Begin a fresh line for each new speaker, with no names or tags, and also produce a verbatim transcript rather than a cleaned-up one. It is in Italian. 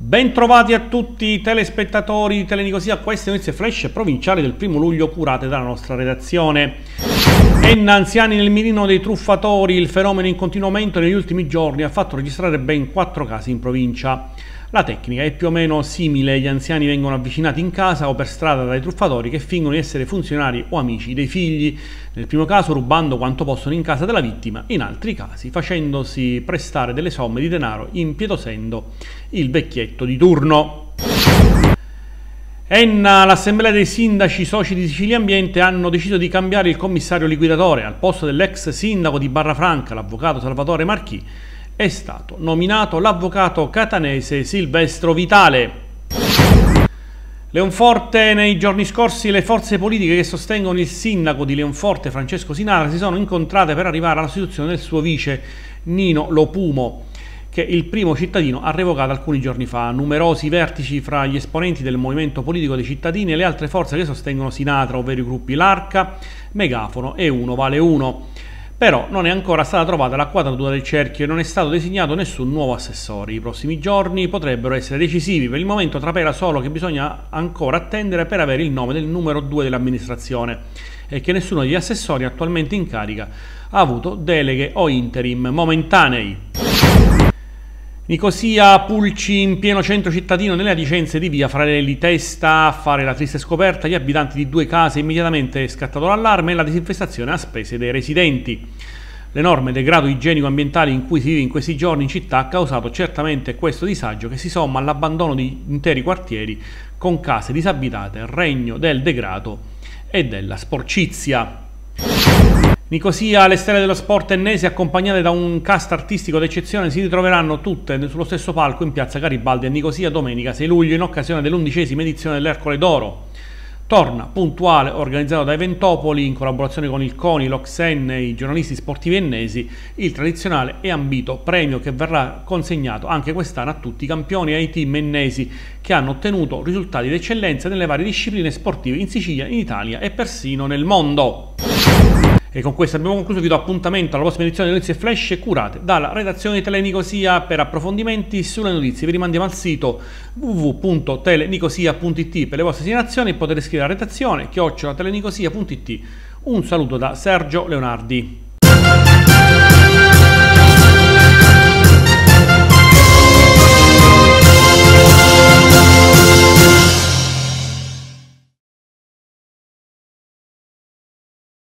Bentrovati a tutti i telespettatori di Telenicosia, queste notizie flash provinciali del primo luglio curate dalla nostra redazione. Enna anziani nel mirino dei truffatori, il fenomeno in continuo aumento negli ultimi giorni ha fatto registrare ben quattro casi in provincia. La tecnica è più o meno simile, gli anziani vengono avvicinati in casa o per strada dai truffatori che fingono di essere funzionari o amici dei figli, nel primo caso rubando quanto possono in casa della vittima, in altri casi facendosi prestare delle somme di denaro impietosendo il vecchietto di turno. Enna, l'assemblea dei sindaci soci di Sicilia Ambiente hanno deciso di cambiare il commissario liquidatore. Al posto dell'ex sindaco di Barrafranca, l'avvocato Salvatore Marchi, è stato nominato l'avvocato catanese Silvestro Vitale. Leonforte, nei giorni scorsi le forze politiche che sostengono il sindaco di Leonforte, Francesco Sinara, si sono incontrate per arrivare alla sostituzione del suo vice, Nino Lopumo, che il primo cittadino ha revocato alcuni giorni fa. Numerosi vertici fra gli esponenti del movimento politico dei cittadini e le altre forze che sostengono Sinatra, ovvero i gruppi L'Arca, Megafono e Uno Vale Uno. Però non è ancora stata trovata la quadratura del cerchio e non è stato designato nessun nuovo assessore. I prossimi giorni potrebbero essere decisivi. Per il momento trapela solo che bisogna ancora attendere per avere il nome del numero due dell'amministrazione e che nessuno degli assessori attualmente in carica ha avuto deleghe o interim momentanei. Nicosia, Pulci in pieno centro cittadino, nelle adicenze di via Frarelli Testa. A fare la triste scoperta gli abitanti di due case, immediatamente è scattato l'allarme e la disinfestazione a spese dei residenti. L'enorme degrado igienico-ambientale in cui si vive in questi giorni in città ha causato certamente questo disagio che si somma all'abbandono di interi quartieri con case disabitate, regno del degrado e della sporcizia. Nicosia, le stelle dello sport ennesi accompagnate da un cast artistico d'eccezione si ritroveranno tutte sullo stesso palco in piazza Garibaldi a Nicosia domenica sei luglio in occasione dell'undicesima edizione dell'Ercole d'Oro. Torna puntuale, organizzato da Eventopoli in collaborazione con il CONI, l'Oxen e i giornalisti sportivi ennesi, il tradizionale e ambito premio che verrà consegnato anche quest'anno a tutti i campioni e ai team ennesi che hanno ottenuto risultati d'eccellenza nelle varie discipline sportive in Sicilia, in Italia e persino nel mondo. E con questo abbiamo concluso, vi do appuntamento alla prossima edizione di Notizie Flash curate dalla redazione di Telenicosia. Per approfondimenti sulle notizie vi rimandiamo al sito w w w punto telenicosia punto i t per le vostre segnalazioni e potete scrivere alla redazione chiocciola telenicosia punto i t. Un saluto da Sergio Leonardi.